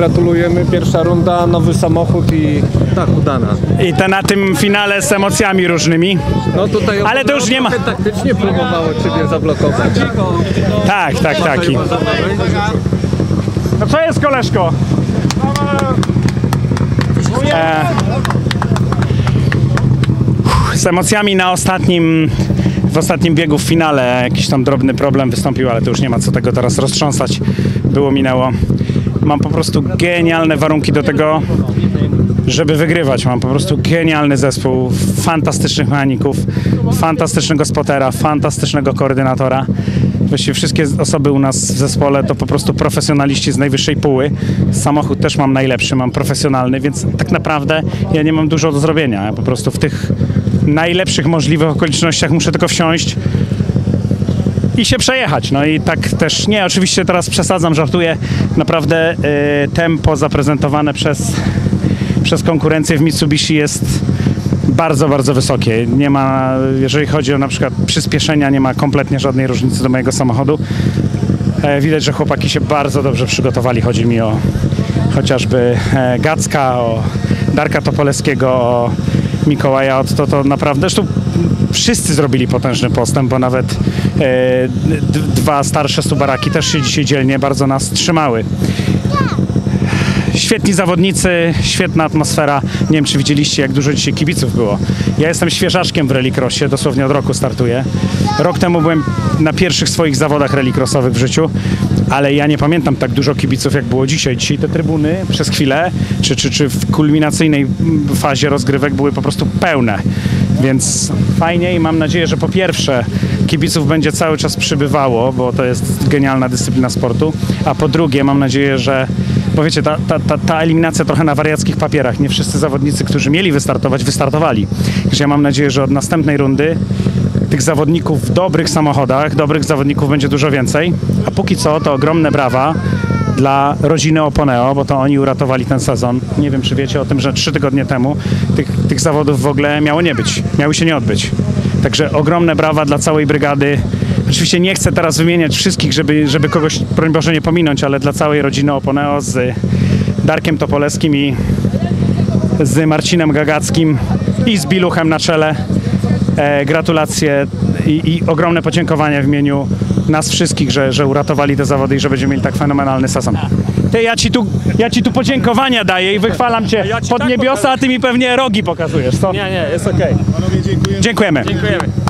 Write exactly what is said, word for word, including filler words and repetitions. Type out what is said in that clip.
Gratulujemy, pierwsza runda, nowy samochód i tak udana. I to na tym finale z emocjami różnymi. No tutaj ale to już nie ma. Taktycznie próbowało Ciebie zablokować. Tak, tak, tak. No co jest, koleżko? E, z emocjami na ostatnim, w ostatnim biegu w finale jakiś tam drobny problem wystąpił, ale to już nie ma co tego teraz roztrząsać. Było, minęło. Mam po prostu genialne warunki do tego, żeby wygrywać. Mam po prostu genialny zespół, fantastycznych mechaników, fantastycznego spotera, fantastycznego koordynatora. Właściwie wszystkie osoby u nas w zespole to po prostu profesjonaliści z najwyższej póły. Samochód też mam najlepszy, mam profesjonalny, więc tak naprawdę ja nie mam dużo do zrobienia. Ja po prostu w tych najlepszych możliwych okolicznościach muszę tylko wsiąść i się przejechać. No i tak też, nie, oczywiście teraz przesadzam, żartuję. Naprawdę y, tempo zaprezentowane przez, przez konkurencję w Mitsubishi jest bardzo, bardzo wysokie. Nie ma, jeżeli chodzi o na przykład przyspieszenia, nie ma kompletnie żadnej różnicy do mojego samochodu. E, widać, że chłopaki się bardzo dobrze przygotowali. Chodzi mi o chociażby e, Gacka, o Darka Topoleskiego, o Mikołaja Otto, to naprawdę, zresztą wszyscy zrobili potężny postęp, bo nawet e, dwa starsze Subaraki też się dzisiaj dzielnie bardzo nas trzymały. Świetni zawodnicy, świetna atmosfera. Nie wiem, czy widzieliście, jak dużo dzisiaj kibiców było. Ja jestem świeżaczkiem w rallycrossie, dosłownie od roku startuję. Rok temu byłem na pierwszych swoich zawodach rallycrossowych w życiu, ale ja nie pamiętam tak dużo kibiców, jak było dzisiaj. Dzisiaj te trybuny przez chwilę, czy, czy, czy w kulminacyjnej fazie rozgrywek były po prostu pełne. Więc fajnie i mam nadzieję, że po pierwsze kibiców będzie cały czas przybywało, bo to jest genialna dyscyplina sportu, a po drugie mam nadzieję, że, bo wiecie, ta, ta, ta, ta eliminacja trochę na wariackich papierach, nie wszyscy zawodnicy, którzy mieli wystartować, wystartowali. Także ja mam nadzieję, że od następnej rundy tych zawodników w dobrych samochodach, dobrych zawodników będzie dużo więcej, a póki co to ogromne brawa dla rodziny Oponeo, bo to oni uratowali ten sezon. Nie wiem, czy wiecie o tym, że trzy tygodnie temu tych, tych zawodów w ogóle miało nie być, miały się nie odbyć. Także ogromne brawa dla całej brygady. Oczywiście nie chcę teraz wymieniać wszystkich, żeby, żeby kogoś, broń Boże, nie pominąć, ale dla całej rodziny Oponeo z Darkiem Topoleskim i z Marcinem Gagackim i z Biluchem na czele. E, gratulacje i, i ogromne podziękowania w imieniu nas wszystkich, że, że uratowali te zawody i że będziemy mieli tak fenomenalny sezon. Ty, ja ci tu, ja ci tu podziękowania daję i wychwalam cię ja ci pod tak niebiosa, a ty mi pewnie rogi pokazujesz, co? Nie, nie, jest okej. Dziękujemy. Dziękujemy.